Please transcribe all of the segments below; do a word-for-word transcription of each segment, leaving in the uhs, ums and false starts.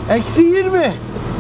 Eksi yirmi.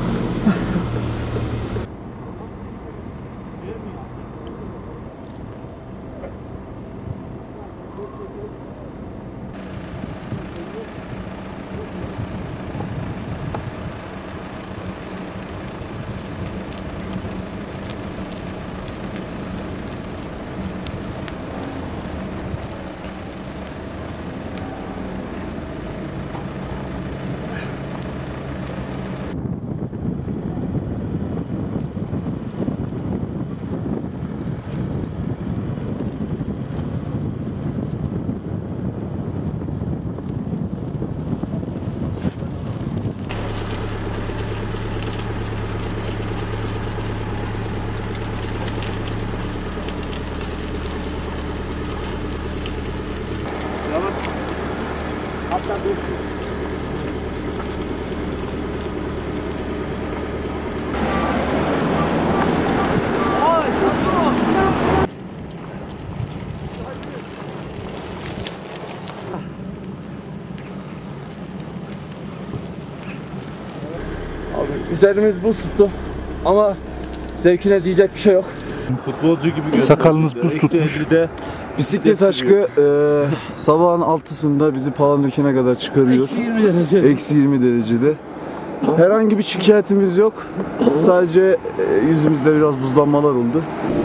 Hatta dursun. Ay, saçma. Abi üzerimiz buz tuttu ama zevkine diyecek bir şey yok. Futbolcu gibi görünüyor. Sakalınız buz tutmuş. Bisiklet aşkı e, sabahın altısında bizi Palandöken'e kadar çıkarıyor. Eksi yirmi derece. Eksi yirmi derecede. Herhangi bir şikayetimiz yok. Sadece e, yüzümüzde biraz buzlanmalar oldu.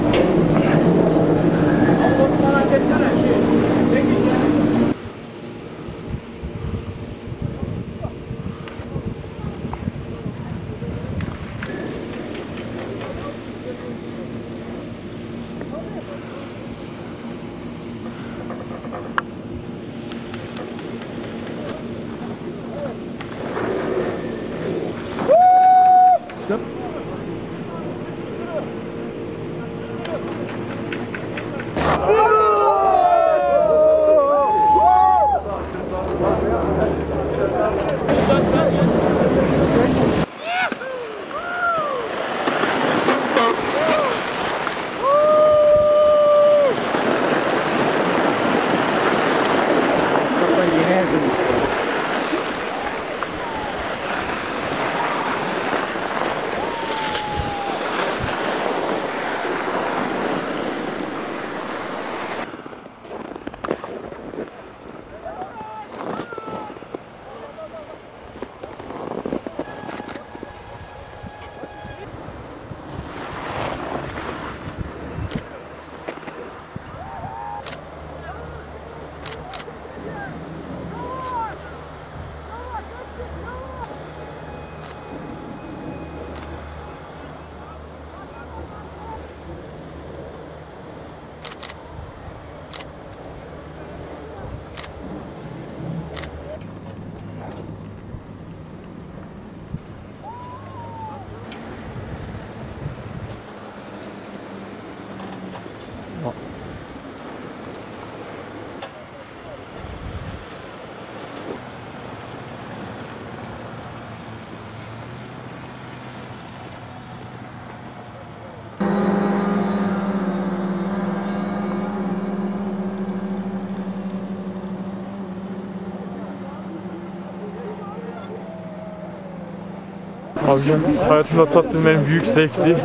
Abicim hayatımda tattığım en büyük zevkti.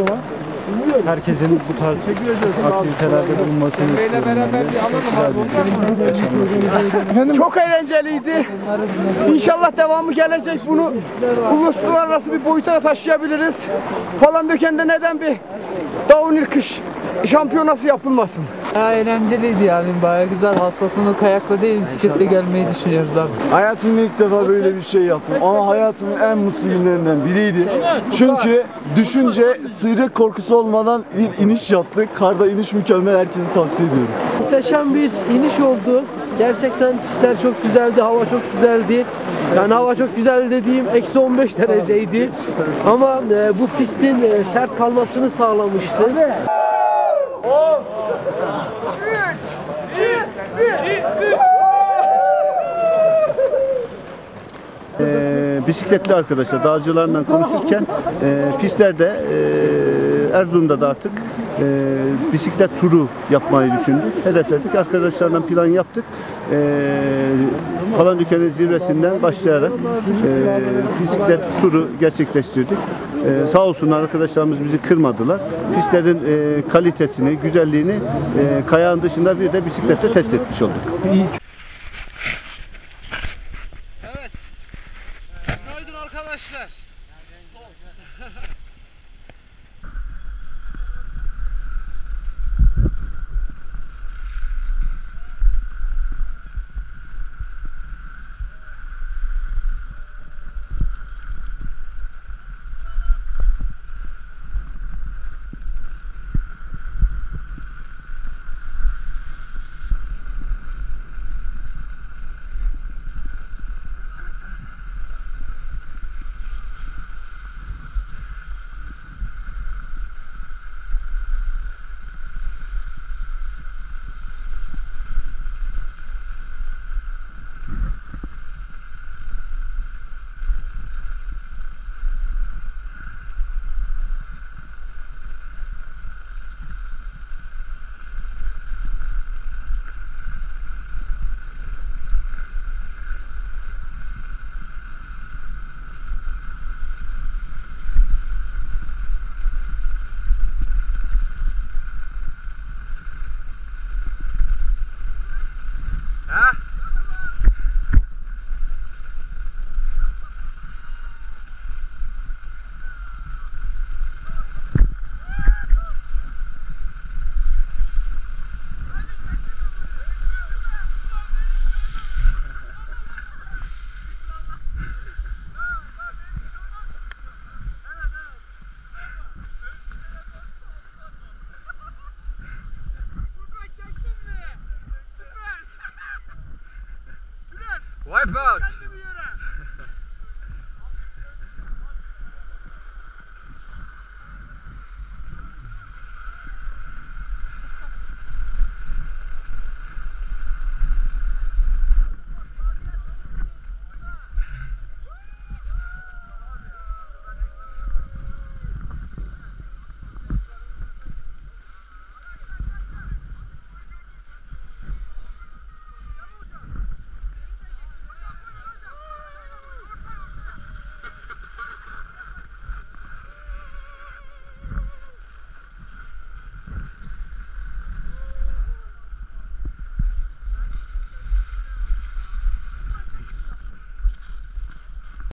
Herkesin bu tarz aktivitelerde bulunmasını istiyorum. Ben de. Çok eğlenceliydi. İnşallah devamı gelecek. Bunu uluslararası bir boyuta taşıyabiliriz. Palandöken'de neden bir downhill kış şampiyonası yapılmasın? Bayağı eğlenceliydi yani, bayağı güzel. Hafta sonu kayakla değil, bisikletle gelmeyi düşünüyoruz artık. Hayatımda ilk defa böyle bir şey yaptım ama hayatımın en mutlu günlerinden biriydi. Çünkü düşünce sıyrık korkusu olmadan bir iniş yaptık. Karda iniş mükemmel, herkese tavsiye ediyorum. Muhteşem bir iniş oldu. Gerçekten pistler çok güzeldi, hava çok güzeldi. Yani hava çok güzel dediğim eksi on beş dereceydi. Ama e, bu pistin e, sert kalmasını sağlamıştı. Ee, bisikletli arkadaşlar dağcılarla konuşurken e, pistlerde e, Erzurum'da da artık e, bisiklet turu yapmayı düşündük. Hedefledik. Arkadaşlarla plan yaptık. E, Palandöken'in zirvesinden başlayarak e, bisiklet turu gerçekleştirdik. E, sağ olsunlar arkadaşlarımız bizi kırmadılar. Pistlerin e, kalitesini, güzelliğini e, kayağın dışında bir de bisiklette test etmiş olduk. Evet. Günaydın arkadaşlar. Wipe out!